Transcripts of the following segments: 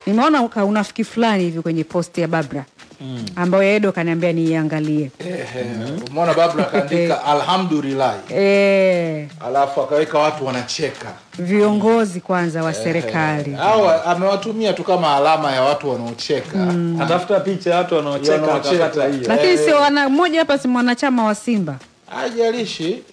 Nimeona unafiki fulani hivi kwenye post ya Babra. Ambayo Edo kaniambia niangalie. Umeona Babra kaandika alhamdulillah. Alafu akaweka watu wanacheka. Viongozi kwanza wa serikali. Hao amewatumia tu kama alama ya watu wanaocheka. Atafuta picha ya watu wanaocheka akakata hiyo. Lakini sio mmoja hapa si mwanachama wa Simba. Hajalishi.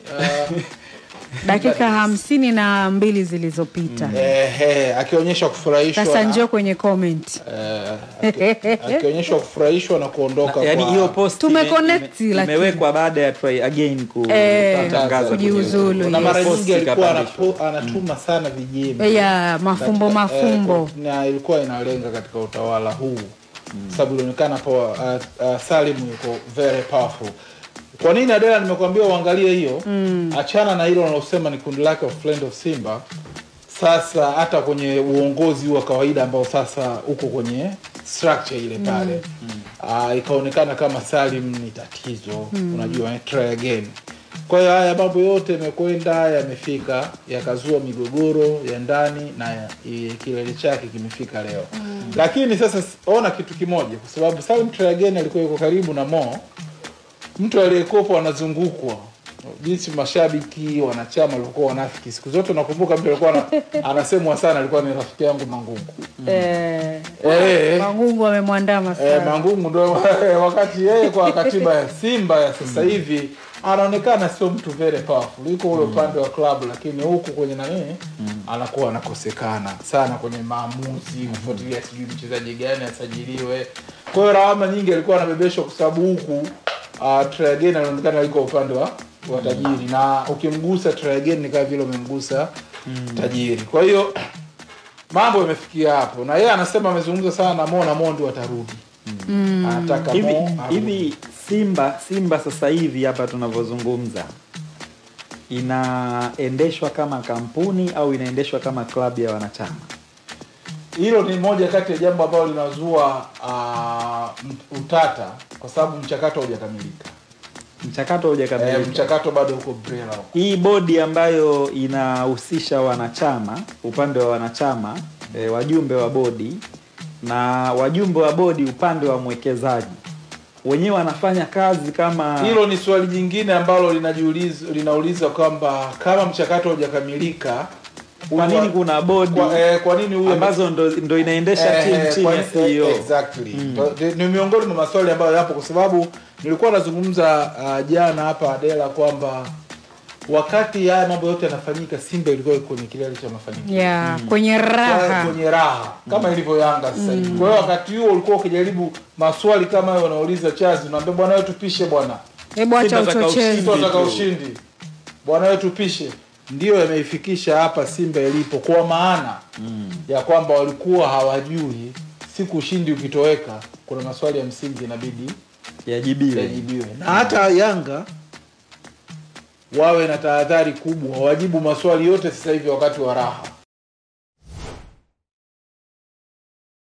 Dakika 52 zilizopita. Akionyesha kufurahishwa. Sasa njoo kwenye comment. Akionyesha kufurahishwa na kuondoka yani hiyo post tumeconnect lakini imewekwa baada ya try again kutangaza kujiuzulu. Na mara nyingi alikuwa anatuma sana vijembe. Mafumbo. Na ilikuwa inalenga katika utawala huu. Sababu ilionekana kwa Salim yuko very powerful. Kwa nini Adela nimekuambia uangalie hiyo? Achana na hilo unalosema ni kundi lake of Friend of Simba. Sasa hata kwenye uongozi wa kawaida ambao sasa uko kwenye structure ile pale. Ikaonekana kama Salim ni tatizo. Unajua try again. Kwa hiyo haya mambo yote yamekwenda yamefika yakazua migogoro ya ndani na kilele chake kimefika leo. Lakini sasa ona kitu kimoja kwa sababu Salim try again alikuwa yuko karibu na Mo. Mtu aliyekopa anazungukwa. Jinsi mashabiki wanachama walikuwa wanafiki. Siku zote nakumbuka mtu alikuwa anasemwa sana alikuwa ni rafiki yangu Mangungu. Mangungu amemwandama sana. Mangungu ndio wakati yeye kwa katiba ya Simba ya sasa hivi anaonekana sio mtu very powerful. Yuko ule upande wa club lakini huku kwenye nani anakuwa anakosekana sana kwenye maamuzi, kufuatilia sijui mchezaji gani asajiliwe. Kwa hiyo lawama nyingi alikuwa anabebeshwa kwa sababu huku Tragen anaonekana yuko upande wa tajiri na ukimgusa Tragen ni kama vile umemgusa tajiri. Kwa hiyo mambo yamefikia hapo na yeye anasema amezungumza sana na Mo na Mo ndio atarudi. Anataka hivi Simba sasa hivi hapa tunavyozungumza inaendeshwa kama kampuni au inaendeshwa kama klabu ya wanachama? Hilo ni moja kati ya jambo ambalo linazua utata kwa sababu mchakato haujakamilika. Mchakato bado uko brela. Hii bodi ambayo inahusisha wanachama, upande wa wanachama, wajumbe wa bodi na wajumbe wa bodi upande wa mwekezaji. Wenyewe wanafanya kazi kama hilo ni swali jingine ambalo linauliza kwamba kama mchakato haujakamilika kwa nini kuna bodi kwa nini huyo ambazo ndo inaendesha timu chini ya CEO? Exactly. Ni miongoni mwa maswali ambayo yapo kwa sababu nilikuwa nazungumza jana hapa Adela kwamba wakati haya mambo yote yanafanyika Simba ilikuwa kwenye kilele cha mafanikio. Kwenye raha. Kama ilivyo Yanga sasa hivi. Kwa hiyo wakati huo ulikuwa ukijaribu maswali kama hayo wanauliza Chazi unaambia bwana wewe tupishe bwana. Hebu acha uchochezi. Tunataka ushindi. Bwana wewe tupishe. Ndio yameifikisha hapa Simba ilipo kwa maana ya kwamba walikuwa hawajui siku ushindi ukitoweka kuna maswali ya msingi inabidi yajibiwe. Na hata Yanga wawe na tahadhari kubwa wajibu maswali yote sasa hivi wakati wa raha.